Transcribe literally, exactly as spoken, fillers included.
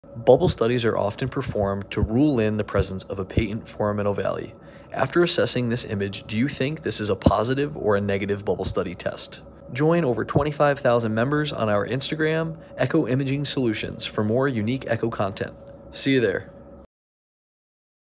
Bubble studies are often performed to rule in the presence of a patent foramen ovale. After assessing this image, do you think this is a positive or a negative bubble study test? Join over twenty-five thousand members on our Instagram, Echo Imaging Solutions, for more unique echo content. See you there.